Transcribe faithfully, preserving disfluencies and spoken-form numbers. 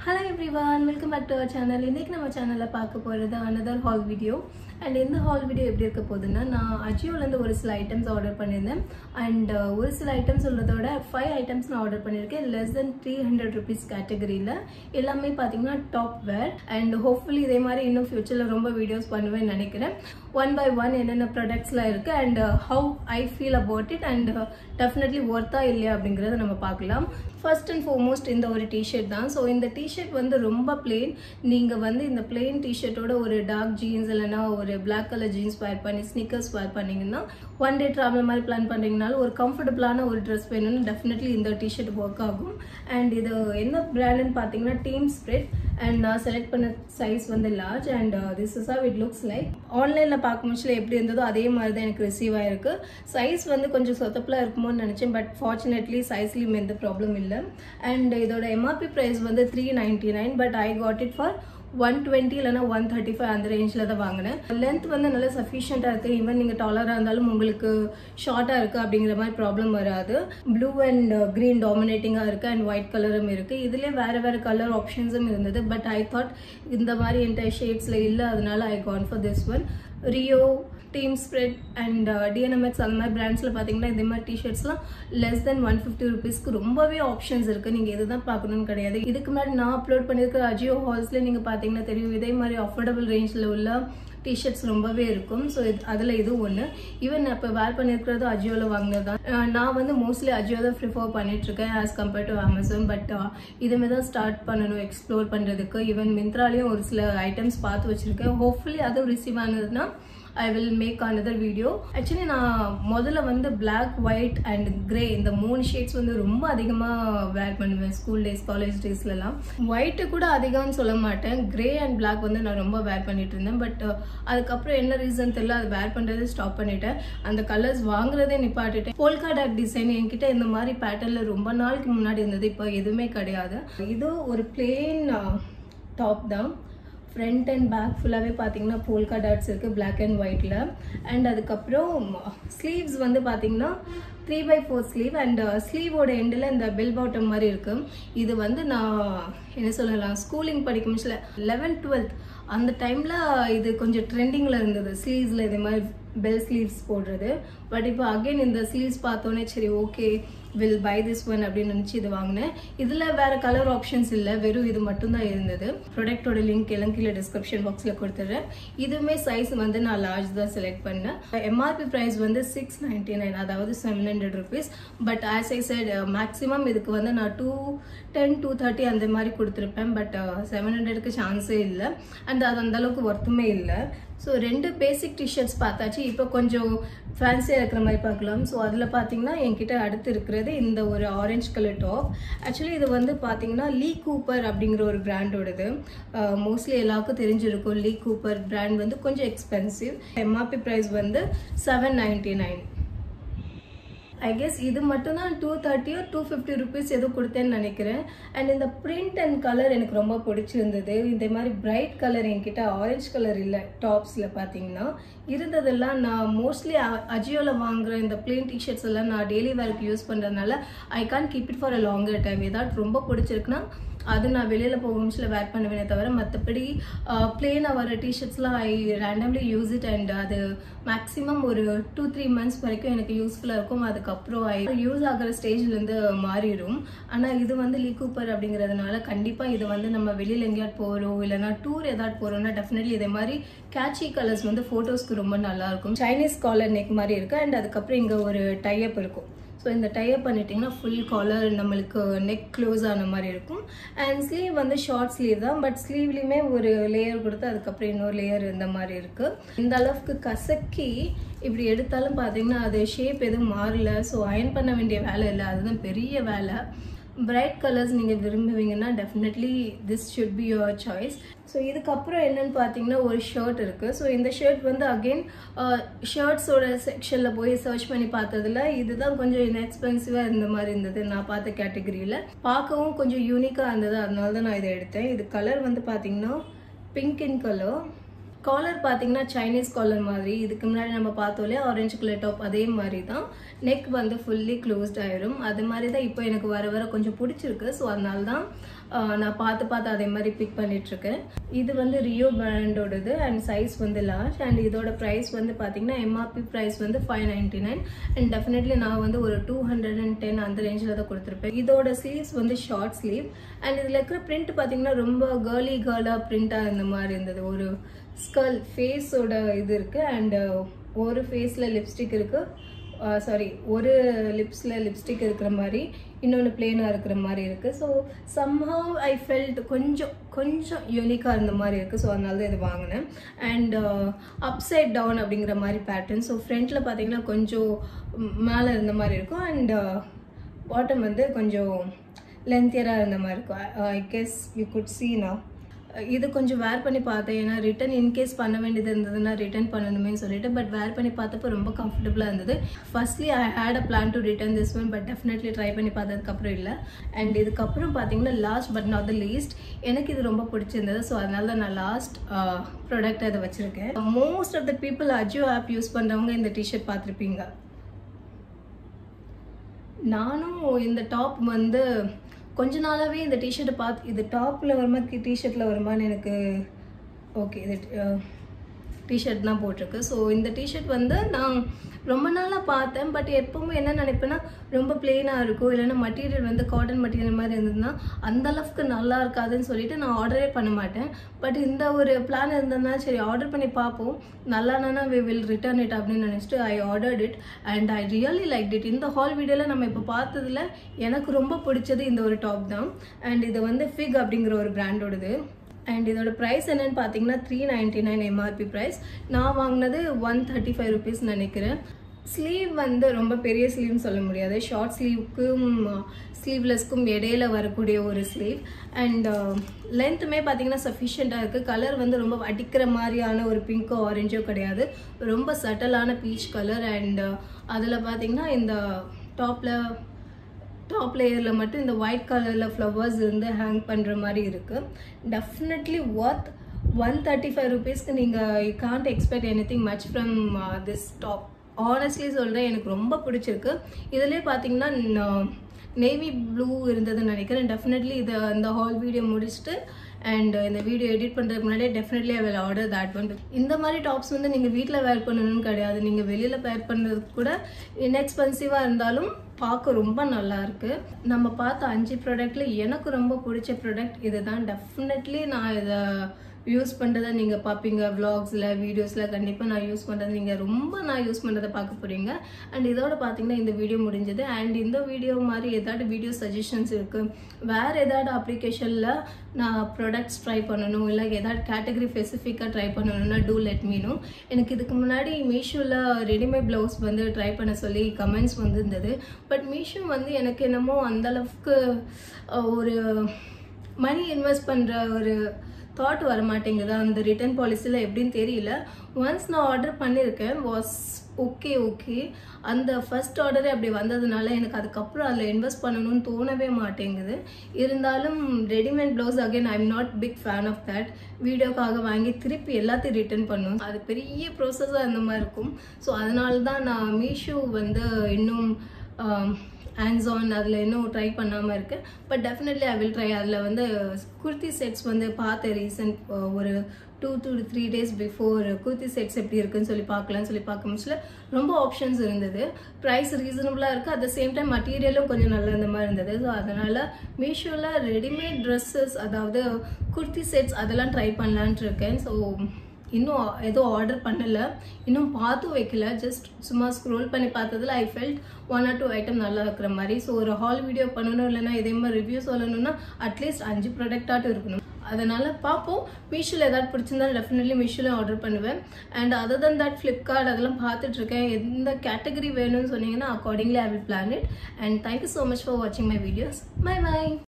Hello everyone, welcome back to our channel. இன்னைக்கு நம்ம சேனல்ல பார்க்க போறது another haul video. And இந்த haul video எப்படி இருக்க போகுதுன்னா நான் Ajioல இருந்து ஒரு சில ஐட்டம்ஸ் ஆர்டர் பண்ணிருந்தேன் and ஒரு சில ஐட்டம்ஸ் சொல்றதோட five ஐட்டம்ஸ் நான் ஆர்டர் பண்ணிருக்கேன் less than three hundred rupees கேட்டகரியில எல்லாமே பாத்தீங்கன்னா டாப் வேர் and hopefully இதே மாதிரி இன்னும் ஃபியூச்சர்ல ரொம்ப வீடியோஸ் பண்ணுவேன்னு நினைக்கிறேன். one by one என்னென்ன ப்ராடக்ட்ஸ்லாம் இருக்கு and how I feel about it and definitely worth-ஆ இல்லையா அப்படிங்கறத நம்ம பார்க்கலாம். First and foremost இந்த ஒரு t-shirt தான். So இந்த t-shirt வந்து ரொம்ப plain. நீங்க வந்து இந்த plain t-shirtோட ஒரு dark jeans இல்லனா ஒரு black color jeans wear பண்ணி sneakers wear பண்ணீங்கன்னா one day travel மாதிரி plan பண்றீங்கனால ஒரு comfortable-ஆன ஒரு dress வேணும்னா definitely இந்த t-shirt work ஆகும். And இது என்ன brand ன்னு பாத்தீங்கன்னா TEAMSPIRIT and நான் select பண்ண size வந்து large and uh, this is how it looks like. ஆன்லைன்ல பாக்கும்போது எப்படி இருந்ததோ அதே மாதிரி தான் எனக்கு ரிசீவ் ஆயிருக்கு. சைஸ் வந்து கொஞ்சம் சொதப்பலா இருக்குமோன்னு நினைச்சேன் பட் fortunately sizeலயும் எந்த ப்ராப்ளம் இல்ல. And இதோட M R P price வந்து three ninety-nine but I got it for one twenty இல்லனா one thirty-five அந்த ரேஞ்ச்ல தான் வாங்குனேன். லெந்த் வந்து நல்ல சஃபிஷியன்ட்டா இருக்கு. ஈவன் நீங்க டாலரா இருந்தாலும் உங்களுக்கு ஷார்ட்டா இருக்கு அப்படிங்கிற மாதிரி ப்ராப்ளம் வராது. ப்ளூ அண்ட் கிரீன் டாமினேட்டிங்கா இருக்கு அண்ட் ஒயிட் கலரும் இருக்கு. இதுலயே வேற வேற கலர் ஆப்ஷன்ஸும் இருந்தது பட் ஐ தாட் இந்த மாதிரி என்டையர் ஷேட்ஸ்ல இல்ல அதனால I gone for this one. Rio TEAMSPIRIT and uh, D N M X அந்த மாதிரி பிராண்ட்ஸ்ல பாத்தீங்கன்னா இந்த மாதிரி டி-ஷர்ட்ஸ்லாம் less than one fifty rupeesக்கு ரொம்பவே ஆப்ஷன்ஸ் இருக்கு. நீங்க இதுதான் பார்க்கணும்னு கிடையாது. இதுக்கு முன்னாடி நான் அப்லோட் பண்ணிருக்கிற Ajio ஹால்ஸ்ல நீங்க பாத்தீங்கன்னா தெரியும் இதே மாதிரி அஃபோர்டபிள் ரேஞ்ச்ல உள்ள டி-ஷர்ட்ஸ் ரொம்பவே இருக்கும். ஸோ அதுல இது ஒன்று. ஈவன் இப்போ வேர் பண்ணிருக்கிறது அஜியோல வாங்கினது தான். நான் வந்து மோஸ்ட்லி அஜியோ தான் ப்ரிஃபர் பண்ணிட்டு இருக்கேன் as compared to Amazon. But இதுமே தான் ஸ்டார்ட் பண்ணணும் எக்ஸ்ப்ளோர் பண்றதுக்கு. ஈவன் மிந்த்ராலையும் ஒரு சில ஐட்டம்ஸ் பார்த்து வச்சிருக்கேன். ஹோப்ஃபுல்லி அதுவும் ரிசீவ் ஆனதுன்னா I will make another video. Actually நான் முதல்ல வந்து black, white and grey இந்த மூணு ஷேட்ஸ் வந்து ரொம்ப அதிகமா வேர் பண்ணுவேன் ஸ்கூல் டேஸ் காலேஜ் டேஸ்லலாம். ஒயிட் கூட அதிகம்னு சொல்ல மாட்டேன். கிரே அண்ட் black வந்து நான் ரொம்ப வேர் பண்ணிட்டு இருந்தேன். பட் அதுக்கப்புறம் என்ன ரீசன் தெரியல அது வேர் பண்றதை ஸ்டாப் பண்ணிட்டேன். அந்த கலர்ஸ் வாங்குறதே நிப்பாட்டிட்டேன். Polka-Dot டிசைன் என்கிட்ட இந்த மாதிரி பேட்டர்ன்ல ரொம்ப நாளுக்கு முன்னாடி இருந்தது. இப்போ எதுவுமே கிடையாது. இது ஒரு பிளெயின் டாப் தான். ஃப்ரண்ட் அண்ட் பேக் ஃபுல்லாகவே பார்த்தீங்கன்னா Polka-Dots இருக்குது பிளாக் அண்ட் ஒயிட்டில். அண்ட் அதுக்கப்புறம் ஸ்லீவ்ஸ் வந்து பார்த்தீங்கன்னா three by four sleeve and ஸ்லீவோட எண்டில் இந்த பெல் பாட்டம் மாதிரி இருக்குது. இது வந்து நான் என்ன சொல்லலாம் ஸ்கூலிங் படிக்க முடியல லெவன்த் டுவெல்த் அந்த டைமில் இது கொஞ்சம் ட்ரெண்டிங்கில் இருந்தது. ஸ்லீவ்ஸில் இதே மாதிரி பெல் ஸ்லீவ்ஸ் போடுறது. பட் இப்போ அகெயின் இந்த ஸ்லீவ்ஸ் பார்த்தோன்னே சரி okay will buy this one அப்படின்னு நினச்சி இது வாங்கினேன். இதில் வேறு கலர் ஆப்ஷன்ஸ் இல்லை, வெறும் இது மட்டும்தான் இருந்தது. ப்ராடக்டோட லிங்க் எல்லாம் கீழே டிஸ்கிரிப்ஷன் பாக்ஸில் கொடுத்துட்றேன். இதுவுமே சைஸ் வந்து நான் லார்ஜ் தான் செலக்ட் பண்ணேன். எம்ஆர்பி ப்ரைஸ் வந்து சிக்ஸ் நைன்டி நைன் அதாவது seven hundred rupees. But as I said maximum இதுக்கு வந்து நான் டூ டென் டூ தேர்ட்டி அந்த மாதிரி கொடுத்துருப்பேன். பட் செவன் ஹண்ட்ரடுக்கு சான்ஸே இல்லை அண்ட் அது அந்த அளவுக்கு ஒர்த்துமே இல்லை. ஸோ ரெண்டு பேசிக் டிஷர்ட்ஸ் பார்த்தாச்சு. இப்போ கொஞ்சம் ஃபேன்சியாக இருக்கிற மாதிரி பார்க்கலாம். ஸோ அதில் பார்த்தீங்கன்னா என்கிட்ட அடுத்து இருக்கிறது இந்த ஒரு ஆரஞ்சு கலர் டாப். ஆக்சுவலி இது வந்து பார்த்தீங்கன்னா லீ கூப்பர் அப்படிங்கிற ஒரு பிராண்டோடது. மோஸ்ட்லி எல்லாருக்கும் தெரிஞ்சிருக்கும். லீ கூப்பர் பிராண்ட் வந்து கொஞ்சம் எக்ஸ்பென்சிவ். எம்ஆர்பி ப்ரைஸ் வந்து seven ninety nine. I guess இது மட்டும் தான் டூ தேர்ட்டியோ டூ ஃபிஃப்டி ருபீஸ் எதுவும் கொடுத்தேன்னு நினைக்கிறேன். அண்ட் இந்த பிரிண்ட் அண்ட் கலர் எனக்கு ரொம்ப பிடிச்சிருந்தது. இந்த மாதிரி பிரைட் கலர் என்கிட்ட ஆரஞ்சு கலர் இல்லை டாப்ஸில் பார்த்தீங்கன்னா இருந்ததெல்லாம் நான் மோஸ்ட்லி அஜியோவில் வாங்குற இந்த பிளெயின் டிஷர்ட்ஸ் எல்லாம் நான் டெய்லி வேர்க்கு யூஸ் பண்ணுறதுனால I can keep it for a longer time. ஏதாவது ரொம்ப பிடிச்சிருக்குன்னா அது நான் வெளியில் போக நிமிஷத்தில் வேர் பண்ணுவேனே தவிர மற்றபடி பிளெயினாக வர டிஷர்ட்ஸ்லாம் I randomly use it and அது மேக்ஸிமம் ஒரு டூ த்ரீ மந்த்ஸ் வரைக்கும் எனக்கு யூஸ்ஃபுல்லாக இருக்கும். அதுக்கப்புறம் ஐ யூஸ் ஆகிற ஸ்டேஜ்லேருந்து மாறிடும். ஆனால் இது வந்து லீ கூப்பர் அப்படிங்கிறதுனால கண்டிப்பாக இது வந்து நம்ம வெளியில் எங்கேயாவது போகிறோம் இல்லைனா டூர் ஏதாவது போகிறோம்னா டெஃபினெட்லி இதே மாதிரி கேட்சி கலர்ஸ் வந்து ஃபோட்டோஸ்க்கு ரொம்ப நல்லாயிருக்கும். சைனீஸ் காலர் நெக் மாதிரி இருக்குது அண்ட் அதுக்கப்புறம் இங்கே ஒரு டைஅப் இருக்கும். ஸோ இந்த டைஅப் பண்ணிட்டிங்கன்னா ஃபுல் காலர் நம்மளுக்கு நெக் க்ளோஸ் ஆன மாதிரி இருக்கும். அண்ட் ஸ்லீவ் வந்து ஷார்ட் ஸ்லீவ் தான் பட் ஸ்லீவ்லேயுமே ஒரு லேயர் கொடுத்து அதுக்கப்புறம் இன்னொரு லேயர் இந்த மாதிரி இருக்குது. இந்த அளவுக்கு கசக்கி இப்படி எடுத்தாலும் பார்த்தீங்கன்னா அது ஷேப் எதுவும் மாறல. ஸோ அயன் பண்ண வேண்டிய வேலை இல்லை, அதுதான் பெரிய வேலை. பிரைட் கலர்ஸ் நீங்கள் விரும்புவீங்கன்னா definitely this should be your choice. So இதுக்கப்புறம் என்னன்னு பார்த்தீங்கன்னா ஒரு ஷர்ட் இருக்குது. ஸோ இந்த ஷர்ட் வந்து அகெயின் ஷர்ட்ஸோட செக்ஷனில் போய் சர்ச் பண்ணி பார்த்ததுல இதுதான் கொஞ்சம் இன்எக்ஸ்பென்சிவாக இருந்த மாதிரி இருந்தது நான் பார்த்த கேட்டகரியில். பார்க்கவும் கொஞ்சம் யூனிக்காக இருந்தது, அதனால தான் நான் இதை எடுத்தேன். இது கலர் வந்து பார்த்தீங்கன்னா பிங்க் இன் கலர். காலர் பார்த்தீங்கன்னா சைனீஸ் காலர் மாதிரி. இதுக்கு முன்னாடி நம்ம பார்த்தோம்லையே ஆரஞ்சு கலர் டாப் அதே மாதிரி தான். நெக் வந்து ஃபுல்லி க்ளோஸ்ட் ஆயிடும். அது மாதிரி தான் இப்போ எனக்கு வர வர கொஞ்சம் பிடிச்சிருக்கு. ஸோ அதனால தான் நான் பார்த்து பார்த்து அதே மாதிரி பிக் பண்ணிட்டு இருக்கேன். இது வந்து ரியோ பிராண்டோடது அண்ட் சைஸ் வந்து லார்ஜ் அண்ட் இதோட ப்ரைஸ் வந்து பார்த்தீங்கன்னா எம்ஆர்பி ப்ரைஸ் வந்து five ninety nine and definitely நான் வந்து ஒரு டூ ஹண்ட்ரட் அண்ட் டென் அந்த ரேஞ்சில் தான் கொடுத்துருப்பேன். இதோட ஸ்லீவ்ஸ் வந்து ஷார்ட் ஸ்லீவ் அண்ட் இதில் இருக்கிற பிரிண்ட் பார்த்தீங்கன்னா ரொம்ப கேர்லி கேர்லாக பிரிண்டாக இருந்த மாதிரி இருந்தது. ஒரு ஸ்கல் ஃபேஸோட இது இருக்குது அண்ட் ஒரு ஃபேஸில் லிப்ஸ்டிக் இருக்குது, சாரி ஒரு லிப்ஸில் லிப்ஸ்டிக் இருக்கிற மாதிரி, இன்னொன்று பிளெயினாக இருக்கிற மாதிரி இருக்குது. ஸோ சம்ஹவ் ஐ ஃபெல்ட் கொஞ்சம் கொஞ்சம் யூனிக்காக இருந்த மாதிரி இருக்குது. ஸோ அதனால தான் இது வாங்கினேன். அண்ட் அப்சைட் டவுன் அப்படிங்கிற மாதிரி பேட்டர்ன். ஸோ ஃப்ரண்ட்டில் பார்த்தீங்கன்னா கொஞ்சம் மேலே இருந்த மாதிரி இருக்கும் அண்ட் பாட்டம் வந்து கொஞ்சம் லென்த்தியராக இருந்த மாதிரி இருக்கும். I guess you could see now. இது கொஞ்சம் வேர் பண்ணி பார்த்தேன், ஏன்னா ரிட்டன் இன்கேஸ் பண்ண வேண்டியது இருந்ததுன்னா ரிட்டன் பண்ணணுமேனு சொல்லிட்டு. பட் வேர் பண்ணி பார்த்தப்போ ரொம்ப கம்ஃபர்டபுளாக இருந்தது. Firstly I had a plan to return this one but definitely try பண்ணி பார்த்ததுக்கப்புறம் இல்லை. அண்ட் இதுக்கப்புறம் பார்த்தீங்கன்னா last but not the least எனக்கு இது ரொம்ப பிடிச்சிருந்தது. ஸோ அதனால தான் நான் லாஸ்ட் ப்ராடக்ட் அதை வச்சுருக்கேன். Most of the people Ajio app use பண்ணுறவங்க இந்த டிஷர்ட் பார்த்துருப்பீங்க. நானும் இந்த டாப் வந்து கொஞ்ச நாளாகவே இந்த டிஷர்ட்டை பார்த்து இது டாப்பில் வருமா டிஷர்ட்டில் வருமானு எனக்கு ஓகே இது டிஷர்ட் தான் போட்டிருக்கு. ஸோ இந்த டிஷர்ட் வந்து நான் ரொம்ப நாளாக பார்த்தேன். பட் எப்பவுமே என்ன நினைப்பேன்னா ரொம்ப பிளெயினாக இருக்கும், இல்லைன்னா மெட்டீரியல் வந்து காட்டன் மெட்டீரியல் மாதிரி இருந்ததுன்னா அந்த அளவுக்கு நல்லா இருக்காதுன்னு சொல்லிட்டு நான் ஆர்டரே பண்ண மாட்டேன். பட் இந்த ஒரு பிளான் இருந்ததுனா சரி ஆர்டர் பண்ணி பார்ப்போம், நல்லானா வி வில் ரிட்டர்ன் இட் அப்படின்னு நினச்சிட்டு I ordered it and I really like it. இந்த ஹால் வீடியோவில் நம்ம இப்போ பார்த்ததுல எனக்கு ரொம்ப பிடிச்சது இந்த ஒரு டாப் தான். அண்ட் இது வந்து ஃபிக் அப்படிங்கிற ஒரு பிராண்டோடது. அண்ட் இதோட ப்ரைஸ் என்னன்னு பார்த்தீங்கன்னா three ninety nine MRP price. நான் வாங்கினது ஒன் தேர்ட்டி ஃபைவ் ருபீஸ் நினைக்கிறேன். ஸ்லீவ் வந்து ரொம்ப பெரிய ஸ்லீவ்னு சொல்ல முடியாது, ஷார்ட் ஸ்லீவுக்கும் ஸ்லீவ்லெஸ்க்கும் இடையில வரக்கூடிய ஒரு ஸ்லீவ். அண்ட் லென்த்துமே பார்த்தீங்கன்னா சஃபிஷியண்ட்டாக இருக்குது. கலர் வந்து ரொம்ப அடிக்கிற மாதிரியான ஒரு பிங்கோ ஆரஞ்சோ கிடையாது, ரொம்ப சட்டலான பீச் கலர். அண்ட் அதில் பார்த்தீங்கன்னா இந்த டாப்பில் டாப் லேயரில் மட்டும் இந்த ஒயிட் கலரில் ஃப்ளவர்ஸ் இருந்து ஹேங் பண்ணுற மாதிரி இருக்குது. Definitely worth one thirty five ருபீஸ்க்கு நீங்கள் you can't expect anything much from this top. Honestly சொல்கிறேன், எனக்கு ரொம்ப பிடிச்சிருக்கு. இதிலே பார்த்தீங்கன்னா நேவி ப்ளூ இருந்ததுன்னு நினைக்கிறேன். டெஃபினெட்லி இதை இந்த ஹால் வீடியோ முடிச்சுட்டு அண்ட் இந்த வீடியோ எடிட் பண்ணுறதுக்கு முன்னாடியே definitely I will order that one. இந்த மாதிரி டாப்ஸ் வந்து நீங்கள் வீட்டில் வேர் பண்ணணும்னு கிடையாது, நீங்கள் வெளியில் வேர் பண்ணுறதுக்கு கூட இன்எக்ஸ்பென்சிவாக இருந்தாலும் பார்க்க ரொம்ப நல்லா இருக்கு. நம்ம பார்த்த அஞ்சு ப்ராடக்ட்ல எனக்கு ரொம்ப பிடிச்ச ப்ராடக்ட் இதுதான். டெஃபினெட்லி நான் இதை யூஸ் பண்ணுறதை நீங்கள் பார்ப்பீங்க விளாக்ஸில் வீடியோஸில். கண்டிப்பாக நான் யூஸ் பண்ணுறது நீங்கள் ரொம்ப நான் யூஸ் பண்ணுறதை பார்க்க போகிறீங்க. அண்ட் இதோட பார்த்தீங்கன்னா இந்த வீடியோ முடிஞ்சது. அண்ட் இந்த வீடியோ மாதிரி ஏதாவது வீடியோ சஜஷன்ஸ் இருக்குது, வேறு ஏதாவது அப்ளிகேஷனில் நான் ப்ராடக்ட்ஸ் ட்ரை பண்ணணும், இல்லை ஏதாவது கேட்டகரி ஸ்பெசிஃபிக்காக ட்ரை பண்ணணும்னா டூ லெட் மீ நோ. எனக்கு இதுக்கு முன்னாடி மீஷோவில் ரெடிமேட் ப்ளவுஸ் வந்து ட்ரை பண்ண சொல்லி கமெண்ட்ஸ் வந்து இருந்தது. பட் மீஷோ வந்து எனக்கு என்னமோ அந்தளவுக்கு ஒரு மணி இன்வெஸ்ட் பண்ணுற ஒரு தாட் வர மாட்டேங்குது. அந்த ரிட்டர்ன் பாலிசியில் எப்படின்னு தெரியல. ஒன்ஸ் நான் ஆர்டர் பண்ணியிருக்கேன், வாஸ் ஓகே ஓகே அந்த ஃபர்ஸ்ட் ஆர்டரே அப்படி வந்ததுனால எனக்கு அதுக்கப்புறம் அதில் இன்வெஸ்ட் பண்ணணும்னு தோணவே மாட்டேங்குது. இருந்தாலும் readymade blouse again I am not big fan of that. வீடியோக்காக வாங்கி திருப்பி எல்லாத்தையும் ரிட்டர்ன் பண்ணணும், அது பெரிய ப்ரோசஸாக அந்த மாதிரி இருக்கும். ஸோ அதனால தான் நான் மீஷோ வந்து இன்னும் ஹேண்ட்ஸ் ஆன் அதில் இன்னும் ட்ரை பண்ணாமல் இருக்குது. But definitely I will try. அதில் வந்து குர்த்தி செட்ஸ் வந்து பார்த்தேன் ரீசன்ட் ஒரு two two three days before. Kurti sets எப்படி இருக்குன்னு சொல்லி பார்க்கலான்னு சொல்லி பார்க்க முடியல. ரொம்ப ஆப்ஷன்ஸ் இருந்தது, ப்ரைஸ் ரீசனபுளாக இருக்குது, அட் த சேம் டைம் மெட்டீரியலும் கொஞ்சம் நல்லா இருந்த மாதிரி இருந்தது. ஸோ அதனால் மீஷோவில் ரெடிமேட் ட்ரெஸ்ஸஸ் அதாவது குர்த்தி செட்ஸ் அதெல்லாம் ட்ரை பண்ணலான்ட்டு இருக்கேன். ஸோ இன்னும் எதுவும் ஆர்டர் பண்ணலை, இன்னும் பார்த்தும் வைக்கல. ஜஸ்ட் சும்மா ஸ்க்ரோல் பண்ணி பார்த்ததில் I felt one or two item நல்லா இருக்கிற மாதிரி. ஸோ ஒரு ஹால் வீடியோ பண்ணணும், இல்லைன்னா இதே மாதிரி ரிவ்யூ சொல்லணும்னா அட்லீஸ்ட் அஞ்சு ப்ராடக்டாட்டும் இருக்கணும். அதனால் பார்ப்போம். மீஷோவில் ஏதாவது பிடிச்சிருந்தா டெஃபினெட்லி மீஷோவில் ஆர்டர் பண்ணுவேன். And other than that Flipkart அதெல்லாம் பார்த்துட்ருக்கேன். எந்த கேட்டகரி வேணும்னு சொன்னீங்கன்னா accordingly I will plan it. And thank you so much for வாட்சிங் மை வீடியோஸ். Bye by.